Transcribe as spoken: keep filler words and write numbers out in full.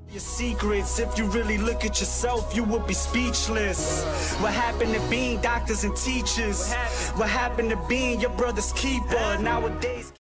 Your secrets, if you really look at yourself, you would be speechless. What happened to being doctors and teachers? What happened to being your brother's keeper? Nowadays